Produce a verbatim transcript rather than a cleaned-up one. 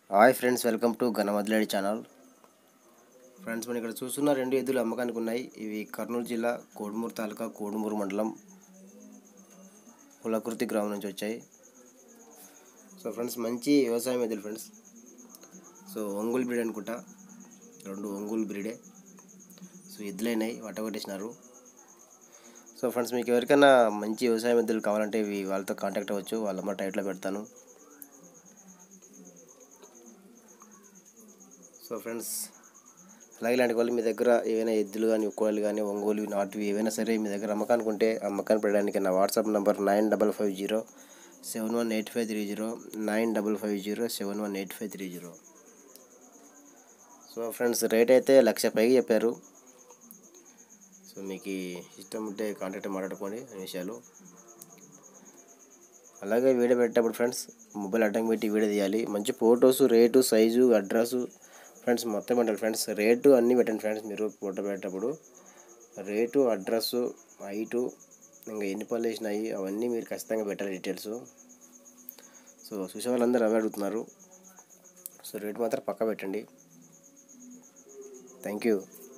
Hi friends, welcome to గణమద్లేడి channel. Friends, మనం ఇక్కడ చూస్తున్న రెండు ఎద్దులు అమ్మకానికి ఉన్నాయి. ఇవి కర్నూలు జిల్లా కోడుమూరు తాలూకా కోడుమూరు మండలం కులకృతి గ్రామం నుంచి వచ్చాయి. సో ఫ్రెండ్స్, మంచి వ్యవసాయం ఎద్దులు ఫ్రెండ్స్. సో ఒంగోలు బ్రీడ్ అనుకుంటా, రెండు ఒంగోలు బ్రీడే. సో ఎద్దులైనాయి, వట్టగొట్టేసినారు. సో ఫ్రెండ్స్, మీకు ఎవరికైనా మంచి వ్యవసాయం ఎద్దులు కావాలంటే ఇవి వాళ్ళతో కాంటాక్ట్ అవ్వచ్చు. వాళ్ళ నెంబర్ టైట్లో పెడతాను. సో ఫ్రెండ్స్, అలాగే ఇలాంటి వాళ్ళు మీ దగ్గర ఏవైనా ఎద్దులు కానీ కోళ్ళు కానీ ఒంగోలు నాటువి ఏవైనా సరే మీ దగ్గర అమ్మకానికి ఉంటే అమ్మకాన్ని పెట్టడానికి నా WhatsApp number nine double five zero seven one eight five three zero nine double five zero seven one eight five three zero. So friends, rate అయితే లక్ష పైకి చెప్పారు. సో మీకు ఇష్టం ఉంటే కాంటాక్ట్ మాట్లాడుకోండి అనే విషయాలు. అలాగే వీడియో పెట్టేటప్పుడు ఫ్రెండ్స్ మొబైల్ అడ్డం పెట్టి వీడియో తీయాలి. మంచి photos, rate, size, address friends మొత్తం పెట్టాలి ఫ్రెండ్స్. రేటు అన్నీ పెట్టండి ఫ్రెండ్స్. మీరు ఫోటో పెట్టేటప్పుడు రేటు, అడ్రస్సు, హైటు, ఇంకా ఎన్ని పళ్ళు వేసినాయి అవన్నీ మీరు ఖచ్చితంగా పెట్టాలి డీటెయిల్స్. సో చూసే వాళ్ళందరూ అవే అడుగుతున్నారు. సో రేటు మాత్రం పక్కా పెట్టండి. Thank you.